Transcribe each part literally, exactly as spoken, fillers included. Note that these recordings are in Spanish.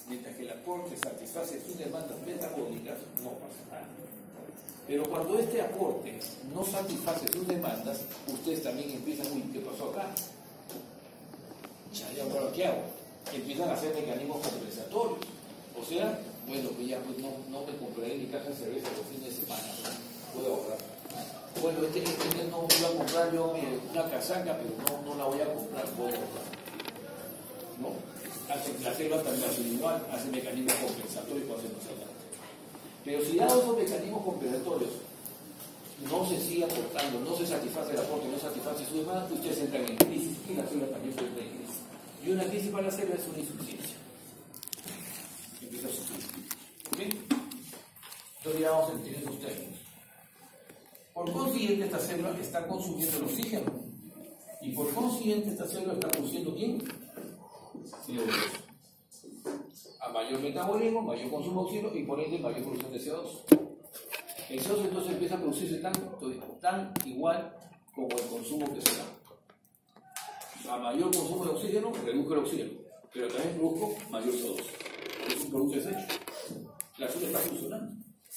Mientras que el aporte satisface sus demandas metabólicas, no pasa nada. Pero cuando este aporte no satisface sus demandas, ustedes también empiezan, uy, ¿qué pasó acá? Ya, ¿y ahora qué hago? Empiezan a hacer mecanismos compensatorios. O sea, bueno, pues ya pues no, no me compraré mi caja de cerveza los fines de semana, puedo ahorrar. Bueno, este, este mes no voy a comprar yo una casaca, pero no, no la voy a comprar, puedo ahorrar. ¿No? Hace, la selva también hace igual, hace mecanismos compensatorios para hacernos hablar. Pero si dados esos mecanismos compensatorios no se sigue aportando, no se satisface el aporte, no satisface su demanda, ustedes entran en crisis y la selva también puede entrar en crisis. Y una crisis para la selva es una insuficiencia. Empieza a sufrir. ¿Ok? Entonces ya vamos a entender esos términos. Por consiguiente, esta célula está consumiendo el oxígeno. Y por consiguiente, esta célula está produciendo ¿quién? C O dos. A mayor metabolismo, mayor consumo de oxígeno y por ende mayor producción de C O dos. El C O dos entonces empieza a producirse tan, tan igual como el consumo que se da. A mayor consumo de oxígeno, reduzco el oxígeno, pero también produzco mayor C O dos. Es un producto desecho. La célula está funcionando.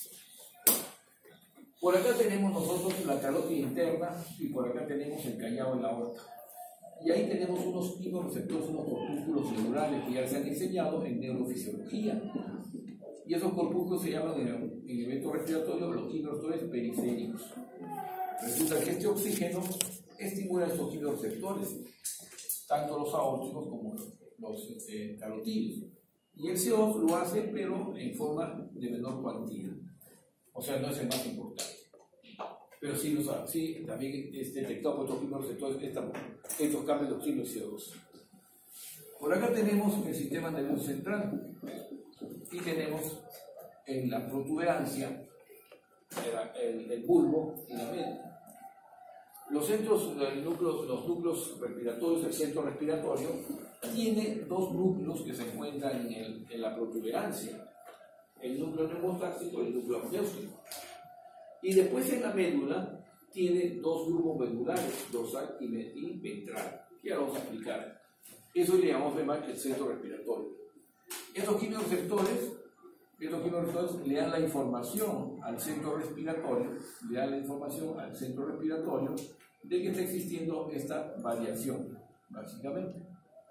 Por acá tenemos nosotros la carótida interna y por acá tenemos el callado en la aorta. Y ahí tenemos unos quimioreceptores, unos corpúsculos neurales que ya se han diseñado en neurofisiología. Y esos corpúsculos se llaman en el, en el evento respiratorio los quimioreceptores periféricos. Resulta que este oxígeno estimula estos quimioreceptores, tanto los aórticos como los, los este, carotídeos. Y el C O dos lo hace, pero en forma de menor cuantía. O sea, no es el más importante. Pero sí, los, sí también es detectado por estos quimioreceptores estos cambios de oxígeno y C O dos. Por acá tenemos el sistema nervioso central y tenemos en la protuberancia el, el, el bulbo y la médula. Los centros, el núcleo, los núcleos respiratorios, el centro respiratorio, tiene dos núcleos que se encuentran en, el, en la protuberancia: el núcleo neumotáxico y el núcleo amniótico. Y después en la médula tiene dos grupos medulares, dorsal y ventral, que ya vamos a explicar. Eso le llamamos además el centro respiratorio. Estos quimioreceptores, estos quimioreceptores le dan la información al centro respiratorio, le dan la información al centro respiratorio de que está existiendo esta variación, básicamente.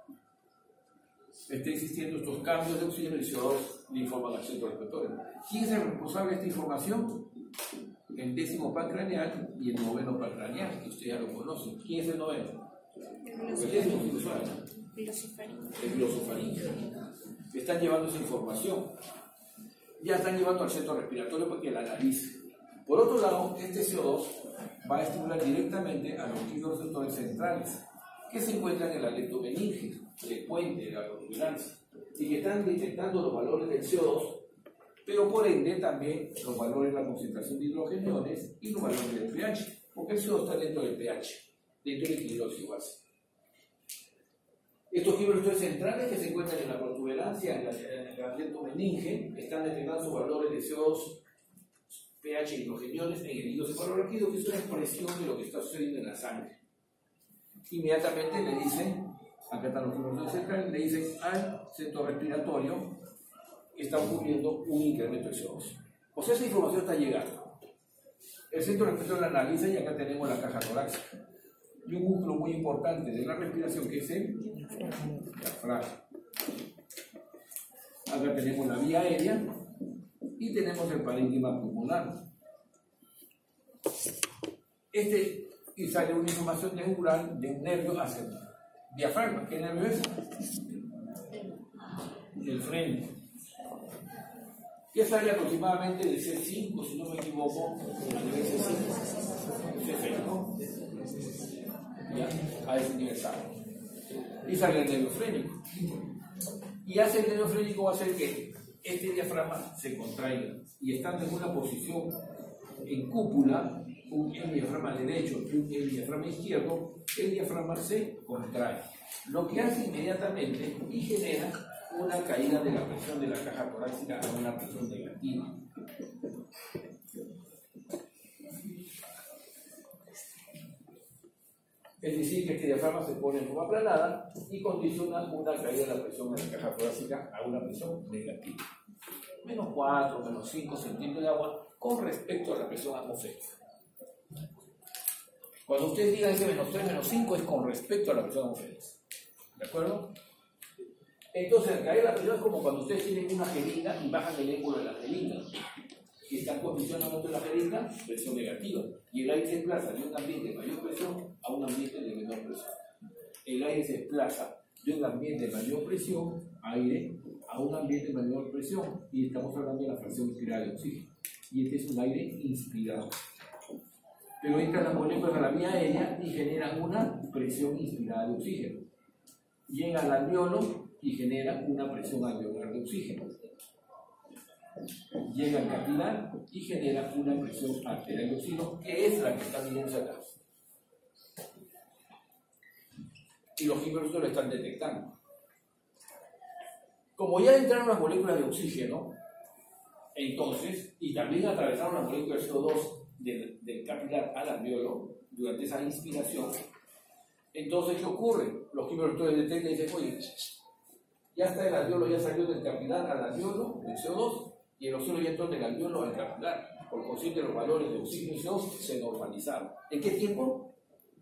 Está existiendo estos cambios de oxígeno y C O dos le informan al centro respiratorio. ¿Quién es el responsable de esta información? El décimo pancraneal y el noveno pancraneal, que ustedes ya lo conocen. ¿Quién es el noveno? El décimo sinusal. El glosofaringe. Están llevando esa información. Ya están llevando al centro respiratorio para que la analice. Por otro lado, este C O dos va a estimular directamente a los quimioreceptores centrales, que se encuentran en la leptomeninge, el puente de la protuberancia, y que están detectando los valores del C O dos, pero por ende también los valores de la concentración de hidrogeniones y los valores del pH, porque el C O dos está dentro del pH, dentro del equilibrio base. Estos quimioreceptores centrales que se encuentran en la protuberancia, en la, en la leptomeninge, están detectando sus valores de C O dos, pH y hidrogeniones en el hilo cefalorraquídeo, que es una expresión de lo que está sucediendo en la sangre. Inmediatamente le dicen, acá están los quimioreceptores centrales, le dicen al centro respiratorio que está ocurriendo un incremento de C O dos. O sea, esa información está llegando. El centro respiratorio la analiza y acá tenemos la caja torácica. Y un músculo muy importante de la respiración que es el diafragma. Acá tenemos la vía aérea y tenemos el parénquima pulmonar. Este, y sale una información neural de un nervio hacia el diafragma. ¿Qué nervio es? El freno. Que sale aproximadamente de C cinco, si no me equivoco, a nivel C cinco. C cinco. ¿Ya? A ese nivel sale. Y sale el nervio frénico. Y hace el nervio frénico va a hacer que este diafragma se contraiga. Y estando en una posición en cúpula, un, el diafragma derecho y el diafragma izquierdo, el diafragma se contrae. Lo que hace inmediatamente y genera una caída de la presión de la caja torácica a una presión negativa. Es decir, que este diafragma se pone en forma aplanada y condiciona una caída de la presión en la caja torácica a una presión negativa. Menos cuatro, menos cinco centímetros de agua con respecto a la presión atmosférica. Cuando ustedes digan ese menos tres, menos cinco es con respecto a la presión atmosférica. ¿De acuerdo? Entonces, al caer la presión es como cuando ustedes tienen una jeringa y bajan el ángulo de la jeringa. Y están condicionando la jeringa, presión negativa. Y el aire se desplaza de un ambiente de mayor presión a un ambiente de menor presión. El aire se desplaza de un ambiente de mayor presión, aire, a un ambiente de mayor presión. Y estamos hablando de la fracción inspirada de oxígeno. Y este es un aire inspirado. Pero entran las moléculas a la vía aérea y generan una presión inspirada de oxígeno. Llega al alveolo y genera una presión alveolar de oxígeno. Llega al capilar y genera una presión arterial de oxígeno, que es la que está midiendo acá. Y los químicos lo están detectando. Como ya entraron las moléculas de oxígeno, entonces, y también atravesaron las moléculas de C O dos del, del capilar al alveolo durante esa inspiración, entonces, ¿qué ocurre? Los químicos detectan y dicen, oye, ya está el alveolo, ya salió del capilar al alveolo, del C O dos, y el oxígeno ya entró del alveolo al capilar. Por consiguiente, los valores de oxígeno y C O dos se normalizaron. ¿En qué tiempo?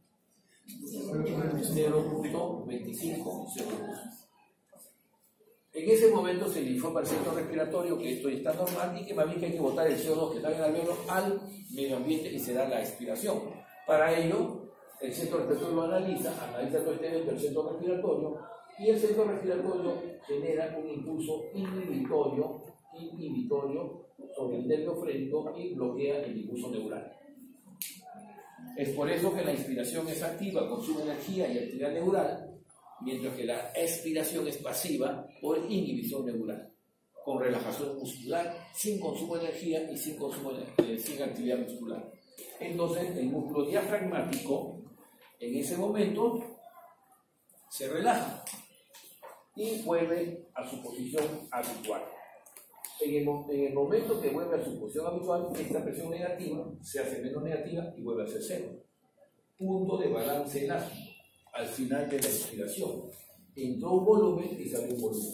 cero punto veinticinco segundos. En ese momento se le informa al centro respiratorio que esto está normal y que más bien que hay que botar el C O dos que está en el alveolo al medio ambiente y se da la expiración. Para ello, el centro respiratorio lo analiza, analiza todo este evento del centro respiratorio y el centro respiratorio genera un impulso inhibitorio, inhibitorio sobre el nervio frénico y bloquea el impulso neural. Es por eso que la inspiración es activa, consume energía y actividad neural, mientras que la expiración es pasiva por inhibición neural, con relajación muscular, sin consumo de energía y sin, consumo de, eh, sin actividad muscular. Entonces, el músculo diafragmático, en ese momento, se relaja y vuelve a su posición habitual. En el, en el momento que vuelve a su posición habitual, esta presión negativa se hace menos negativa y vuelve a ser cero. Punto de balance elástico. Al final de la inspiración, entró un volumen y salió un volumen.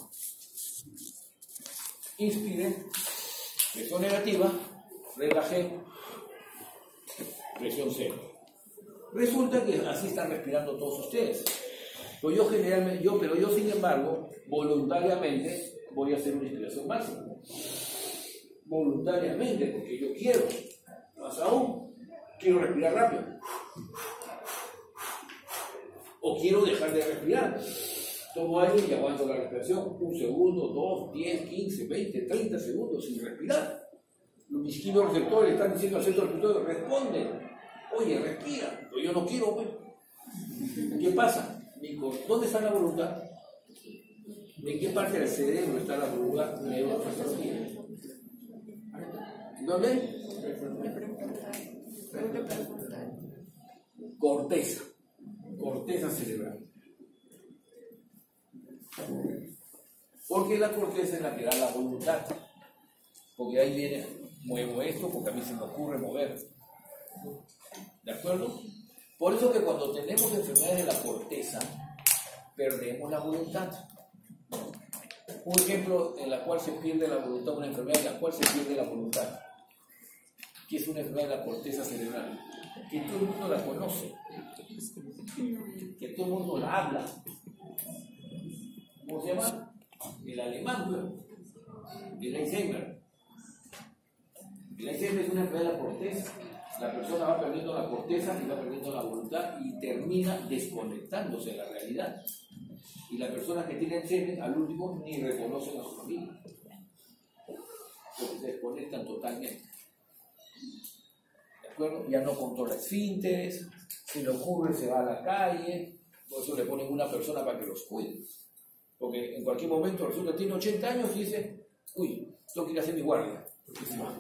Inspire, presión negativa, relajé, presión cero. Resulta que así están respirando todos ustedes. Pero yo generalmente, yo, pero yo sin embargo, voluntariamente voy a hacer una inspiración máxima. Voluntariamente, porque yo quiero. Más aún, quiero respirar rápido. O quiero dejar de respirar. Tomo aire y aguanto la respiración. Un segundo, dos, diez, quince, veinte, treinta segundos sin respirar. Mis químicos receptores están diciendo al centro respiratorio, responde. Oye, respira. Pero yo no quiero, pues. ¿Qué pasa? ¿Dónde está la voluntad? ¿En qué parte del cerebro está la voluntad neurofisiológica? ¿Dónde? Corteza. Corteza cerebral. Porque la corteza es la que da la voluntad. Porque ahí viene, muevo esto porque a mí se me ocurre mover. ¿De acuerdo? Por eso que cuando tenemos enfermedades de la corteza, perdemos la voluntad. Un ejemplo en la cual se pierde la voluntad, una enfermedad en la cual se pierde la voluntad, que es una enfermedad de la corteza cerebral, que todo el mundo la conoce, que todo el mundo la habla. ¿Cómo se llama? El alemán, el Alzheimer. El Alzheimer es una enfermedad de la corteza. La persona va perdiendo la corteza y va perdiendo la voluntad y termina desconectándose de la realidad. Y las personas que tienen Alzheimer al último ni reconocen a su familia, porque se desconectan totalmente. ¿De acuerdo? Ya no controla esfínteres, si le ocurre se va a la calle, por eso le ponen una persona para que los cuide. Porque en cualquier momento resulta que tiene ochenta años y dice, uy, tengo que ir a hacer mi guardia. Se va.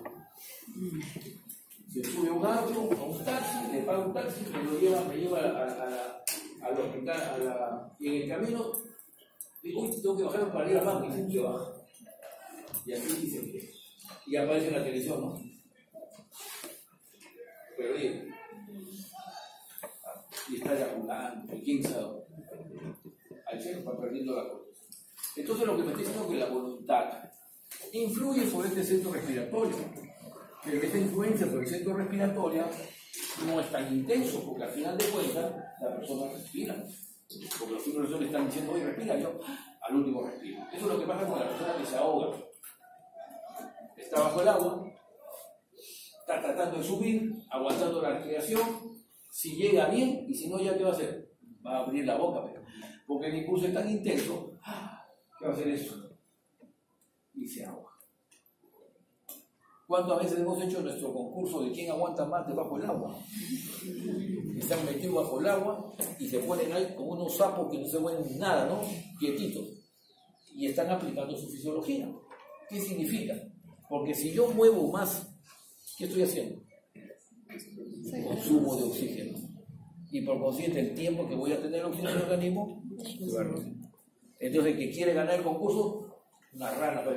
Se sube a un auto, a un taxi, le paga un taxi, me lo lleva, me lleva a, a, a, al hospital, a la, y en el camino, digo, uy, tengo que bajar para ir al banco, y se baja. Y aquí dicen que, y aparece en la televisión, ¿no? Pero bien, y está eyaculando, y quién sabe. Al ser va perdiendo la corteza. Entonces lo que me está diciendo es que la voluntad influye sobre este centro respiratorio, pero esta influencia sobre el centro respiratorio no es tan intenso, porque al final de cuentas la persona respira, porque los fibros le están diciendo, oye, respira, yo al último respiro. Eso es lo que pasa con la persona que se ahoga. Está bajo el agua, está tratando de subir, aguantando la respiración, si llega bien, y si no, ¿ya qué va a hacer? Va a abrir la boca, pero, porque el impulso es tan intenso, ¿qué va a hacer eso? Y se ahoga. ¿Cuántas veces hemos hecho nuestro concurso de quién aguanta más debajo del agua? Están metidos bajo el agua y se ponen ahí como unos sapos que no se mueven nada, ¿no? Quietitos. Y están aplicando su fisiología. ¿Qué significa? Porque si yo muevo más, ¿qué estoy haciendo? Consumo de oxígeno. Y por consiguiente, el tiempo que voy a tener oxígeno en el organismo se va a reducir. Entonces, el que quiere ganar el concurso, una rana, pero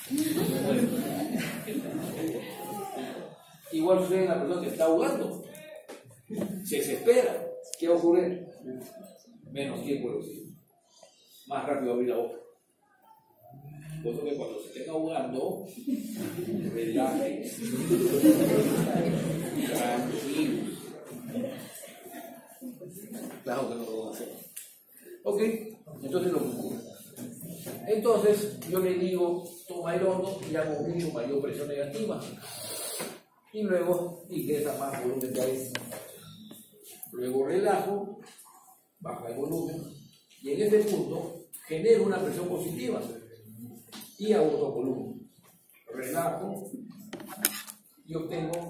igual sucede en la persona que está ahogando. Se desespera. ¿Qué va a ocurrir? Menos tiempo de oxígeno. Más rápido abrir la boca. Por eso que cuando se estén ahogando, relájense. Tranquilos. Claro que no lo van a hacer. Ok, entonces lo que ocurre. Entonces yo le digo, toma el hondo y hago mucho mayor presión negativa. Y luego ingresa más volumen de aire. Luego relajo, baja el volumen. Y en este punto genero una presión positiva. Y hago otro volumen. Relajo y obtengo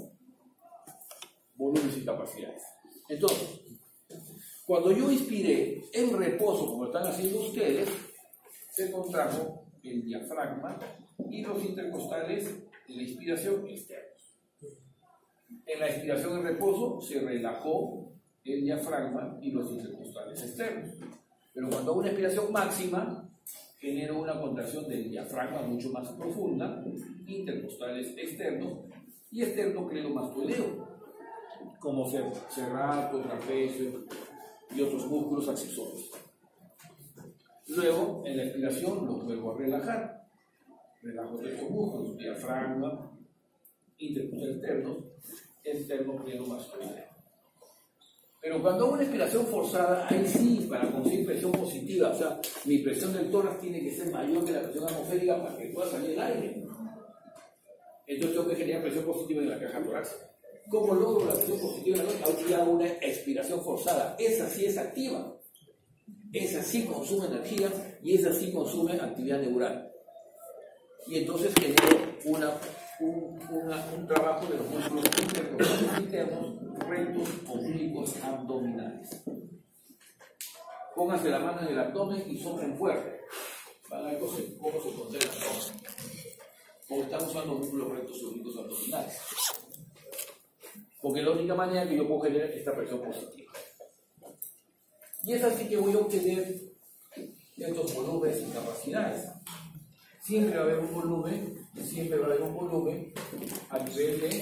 volúmenes y capacidades. Entonces, cuando yo inspiré en reposo, como están haciendo ustedes, se contrajo el diafragma y los intercostales de la inspiración externos. En la inspiración en reposo se relajó el diafragma y los intercostales externos. Pero cuando hago una inspiración máxima, genero una contracción del diafragma mucho más profunda, intercostales externos y esternocleidomastoideo, como cerrato, trapecio y otros músculos accesorios. Luego, en la expiración, los vuelvo a relajar. Relajo de estos músculos, diafragma, intercostales externos, esternocleidomastoideo. Pero cuando hago una expiración forzada, ahí sí, para conseguir presión positiva, o sea, mi presión del tórax tiene que ser mayor que la presión atmosférica para que pueda salir el aire. Entonces tengo que generar presión positiva en la caja torácica. ¿Cómo logro la presión positiva en la caja? Ahora hago una expiración forzada. Esa sí es activa. Esa sí consume energía y esa sí consume actividad neural. Y entonces genero una, un, una, un trabajo de los músculos internos, internos, rectos, oblicuos, abdominales. Pónganse la mano en el abdomen y soplen fuerte. Van a ver cómo se, cómo se contrae el abdomen. Porque estamos usando músculos rectos y oblicuos abdominales. Porque es la única manera que yo puedo generar esta presión positiva. Y es así que voy a obtener estos volúmenes y capacidades. Siempre va a haber un volumen, siempre va a haber un volumen a nivel de,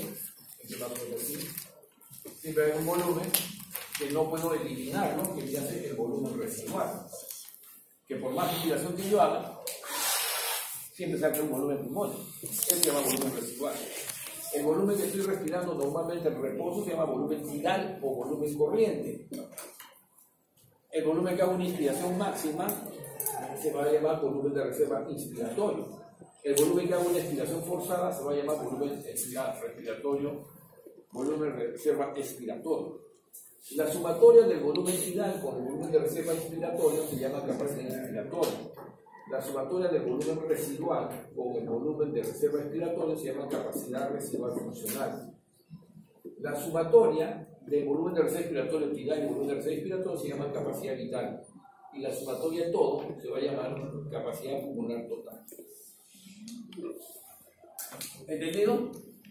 siempre va a haber un volumen que no puedo eliminar, ¿no? Que se hace el volumen residual. Que por más inspiración que yo haga, siempre se hace un volumen pulmonar. Este se llama volumen residual. El volumen que estoy respirando normalmente en reposo se llama volumen tidal o volumen corriente. El volumen que hago una inspiración máxima se va a llamar volumen de reserva inspiratorio. El volumen que hago una expiración forzada se va a llamar volumen respiratorio, volumen de reserva expiratorio. La sumatoria del volumen tidal con el volumen de reserva inspiratorio se llama capacidad inspiratoria. La sumatoria del volumen residual con el volumen de reserva expiratoria se llama capacidad residual funcional. La sumatoria del volumen de reserva expiratoria tidal y el volumen de reserva expiratoria se llama capacidad vital. Y la sumatoria de todo se va a llamar capacidad pulmonar total. ¿Entendido?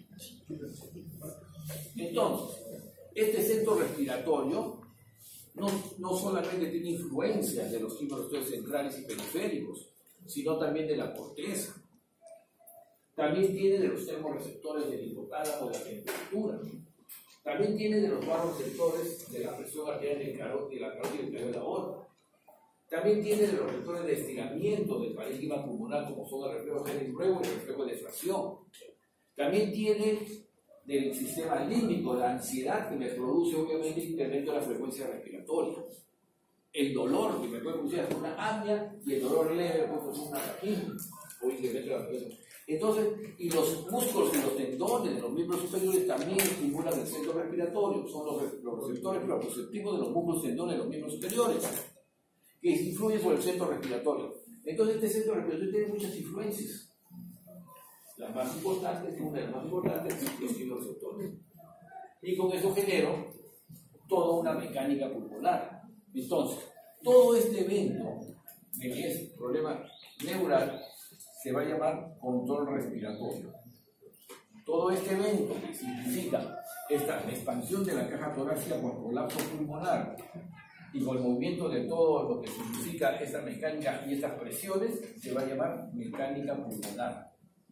Entonces, este centro respiratorio no, no solamente tiene influencias de los quimioreceptores centrales y periféricos, sino también de la corteza. También tiene de los termorreceptores del hipotálamo de la temperatura. También tiene de los vasoreceptores de la presión arterial del carótida, de la carótida y del de la aorta. También tiene de los receptores de estiramiento del parénquima pulmonar, como son el reflejo de Henry-Breuer y el reflejo de defracción. También tiene del sistema límbico, la ansiedad que me produce, obviamente, incremento de la frecuencia respiratoria. El dolor que me puede producir una apnea y el dolor leve puede producir una taquicardia o incremento de la frecuencia. Entonces, y los músculos y los tendones de los miembros superiores también estimulan el centro respiratorio, son los, los receptores proprioceptivos de los músculos y tendones de los miembros superiores, que influyen sobre el centro respiratorio. Entonces, este centro respiratorio tiene muchas influencias. Las más importantes, una de las más importantes, es los receptores. Y con eso genero toda una mecánica pulmonar. Entonces, todo este evento, que es problema neural, se va a llamar control respiratorio. Todo este evento que significa esta expansión de la caja torácica por colapso pulmonar y con el movimiento de todo lo que significa esta mecánica y estas presiones, se va a llamar mecánica pulmonar.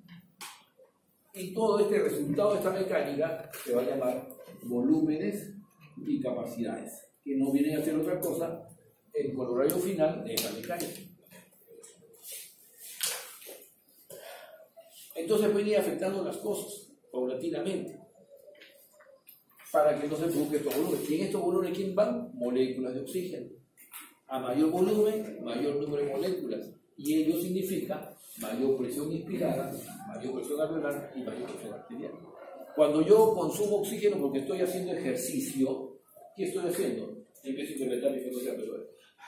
Y todo este resultado de esta mecánica se va a llamar volúmenes y capacidades, que no vienen a ser otra cosa el corolario final de esta mecánica. Entonces pueden ir afectando las cosas paulatinamente para que no se produzca estos volúmenes. Y en estos volúmenes, ¿quién van? Moléculas de oxígeno. A mayor volumen, mayor número de moléculas. Y ello significa mayor presión inspirada, mayor presión alveolar y mayor presión arterial. Cuando yo consumo oxígeno porque estoy haciendo ejercicio, ¿qué estoy haciendo? Empiezo a incrementar mi frecuencia alveolar.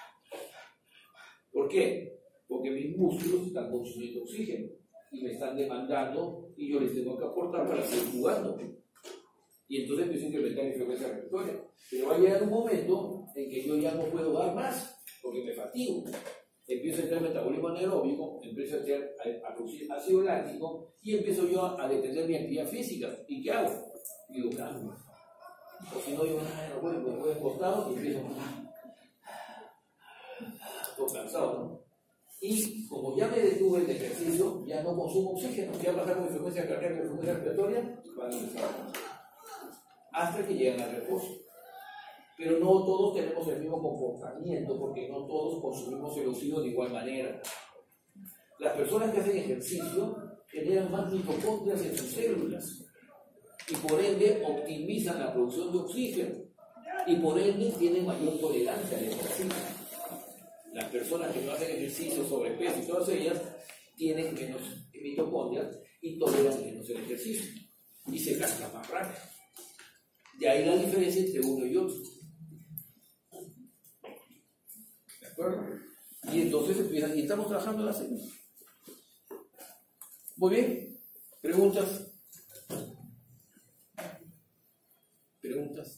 ¿Por qué? Porque mis músculos están consumiendo oxígeno y me están demandando y yo les tengo que aportar para seguir jugando. Y entonces empiezo a incrementar mi frecuencia respiratoria. Pero va a llegar un momento en que yo ya no puedo dar más porque me fatigo. Empiezo a entrar en metabolismo anaeróbico, empiezo a, hacer, a, a producir ácido láctico y empiezo yo a detener mi actividad física. ¿Y qué hago? Digo, claro. O si no, yo no puedo, me puedo acostado y empiezo a... Estoy cansado, ¿no? Y como ya me detuve el ejercicio, ya no consumo oxígeno, ya bajar mi frecuencia cardíaca y mi frecuencia respiratoria, van a empezar hasta que llegan al reposo. Pero no todos tenemos el mismo comportamiento, porque no todos consumimos el oxígeno de igual manera. Las personas que hacen ejercicio generan más mitocondrias en sus células y por ende optimizan la producción de oxígeno y por ende tienen mayor tolerancia al ejercicio. Las personas que no hacen ejercicio, sobrepeso y todas ellas tienen menos mitocondrias y toleran menos el ejercicio y se cansan más rápido. De ahí la diferencia entre uno y otro. ¿De acuerdo? Y entonces empiezan, y estamos trabajando en la segunda. Muy bien. ¿Preguntas? ¿Preguntas?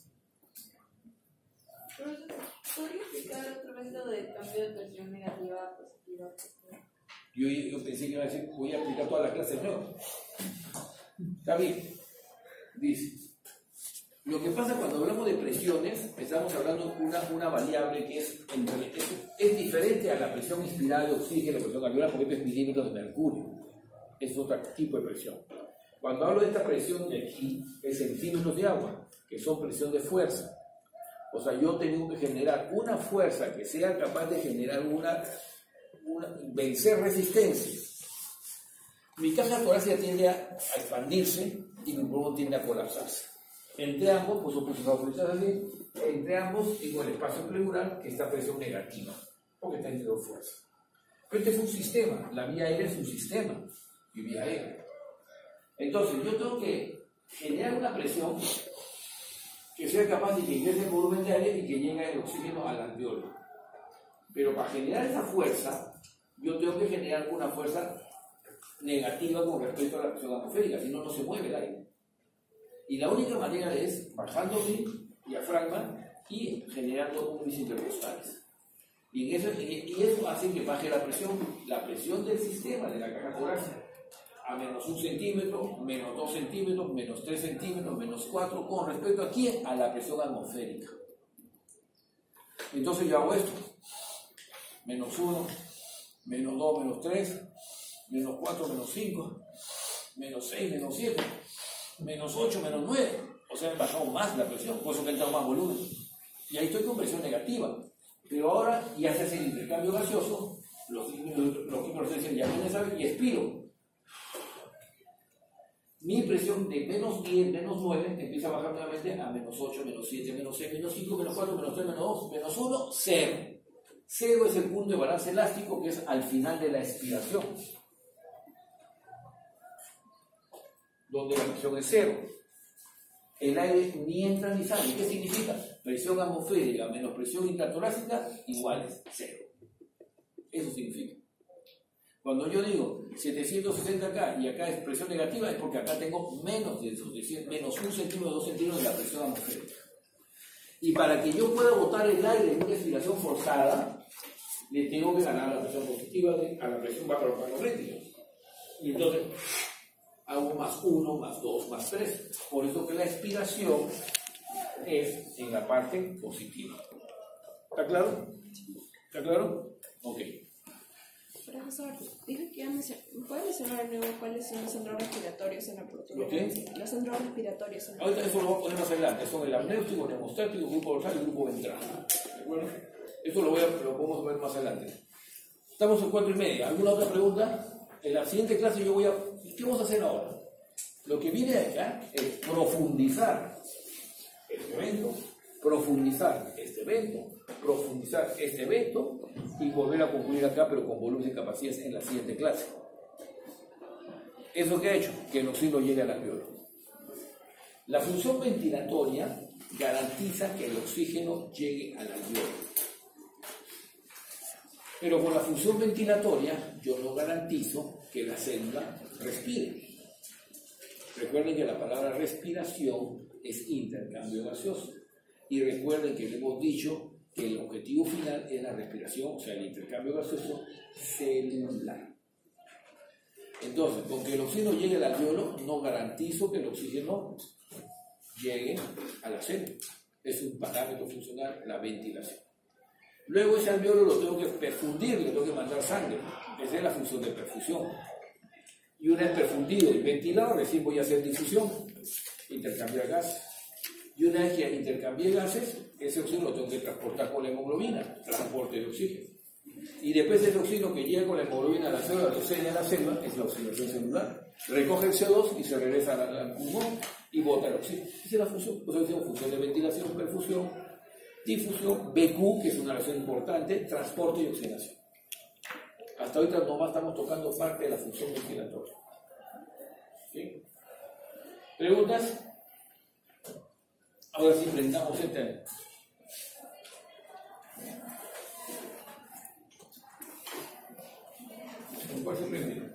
¿Podría explicar otro método de cambio de presión negativa a positiva? Yo, yo pensé que iba a decir, voy a explicar toda la clase nueva. Está bien. Dice. Lo que pasa cuando hablamos de presiones, estamos hablando de una, una variable que es, es, es diferente a la presión inspirada de oxígeno, la presión alveolar, porque es milímetros de mercurio. Es otro tipo de presión. Cuando hablo de esta presión de aquí, es centímetros de agua, que son presión de fuerza. O sea, yo tengo que generar una fuerza que sea capaz de generar una, una vencer resistencia. Mi caja torácica tiende a, a expandirse y mi pulmón tiende a colapsarse. Entre ambos, pues opuestos así, entre ambos tengo el espacio pleural que está a presión negativa, porque está entre dos fuerzas. Pero este es un sistema, la vía aérea es un sistema, mi vía aérea. Entonces, yo tengo que generar una presión que sea capaz de que ingrese el volumen de aire y que llegue el oxígeno al alveolo. Pero para generar esa fuerza, yo tengo que generar una fuerza negativa con respecto a la presión atmosférica, si no, no se mueve el aire. Y la única manera es bajando mi diafragma y generando índices intercostales. Y eso, y eso hace que baje la presión, la presión del sistema de la caja torácica a menos un centímetro, menos dos centímetros, menos tres centímetros, menos cuatro, con respecto aquí a la presión atmosférica. Entonces yo hago esto, menos uno, menos dos, menos tres, menos cuatro, menos cinco, menos seis, menos siete, menos ocho, menos nueve, O sea, he bajado más la presión, por eso que he entrado más volumen. Y ahí estoy con presión negativa. Pero ahora ya se hace el intercambio gaseoso, los químicos dicen ya viene saber y expiro. Mi presión de menos diez, menos nueve, empieza a bajar nuevamente a menos ocho, menos siete, menos seis, menos cinco, menos cuatro, menos tres, menos dos, menos uno, cero. Cero es el punto de balance elástico que es al final de la expiración, donde la presión es cero. El aire ni entra ni sale. ¿Qué significa? Presión atmosférica menos presión intratorácica iguales cero. Eso significa. Cuando yo digo setecientos sesenta acá y acá es presión negativa, es porque acá tengo menos de esos, menos un centímetro, dos centímetros de la presión atmosférica. Y para que yo pueda botar el aire en una expiración forzada, le tengo que ganar la presión positiva de, a la presión baja atmosférica. Y entonces hago más uno, más dos, más tres. Por eso que la expiración es en la parte positiva. ¿Está claro? ¿Está claro? Ok. Profesor, dijo que ya mencionó, ¿puede mencionar de nuevo cuáles son los centros respiratorios en la protuberancia? Los centros respiratorios en la Ahorita eso lo voy a poner más adelante. Son el apnéutico, el hemostático, el grupo dorsal y el grupo ventral. ¿De acuerdo? Eso lo, voy a, lo podemos ver más adelante. Estamos en cuatro y media. ¿Alguna otra pregunta? En la siguiente clase yo voy a... ¿Qué vamos a hacer ahora? Lo que viene acá es profundizar este evento, profundizar este evento, profundizar este evento y volver a concluir acá, pero con volúmenes y capacidades en la siguiente clase. ¿Eso qué ha hecho? Que el oxígeno llegue al alveolo. La función ventilatoria garantiza que el oxígeno llegue al alveolo. Pero con la función ventilatoria yo no garantizo que la célula respire. Recuerden que la palabra respiración es intercambio gaseoso. Y recuerden que le hemos dicho que el objetivo final es la respiración, o sea, el intercambio gaseoso celular. Entonces, con que el oxígeno llegue al alveolo, no garantizo que el oxígeno llegue a la célula. Es un parámetro funcional la ventilación. Luego ese alveolo lo tengo que perfundir, le tengo que mandar sangre. Esa es la función de perfusión. Y una vez perfundido y ventilado, recién voy a hacer difusión, intercambiar gases. Y una vez que intercambié gases, ese oxígeno lo tengo que transportar con la hemoglobina, transporte de oxígeno. Y después del oxígeno que llega con la hemoglobina a la célula, lo sella a la célula, es la oxidación celular. Recoge el C O dos y se regresa al pulmón y bota el oxígeno. Esa es la función. Pues decimos función de ventilación, perfusión, difusión, B Q, que es una relación importante, transporte y oxidación. Hasta ahorita nomás estamos tocando parte de la función ventilatoria. ¿Sí? ¿Preguntas? Ahora sí presentamos este. ¿Cuál se prende?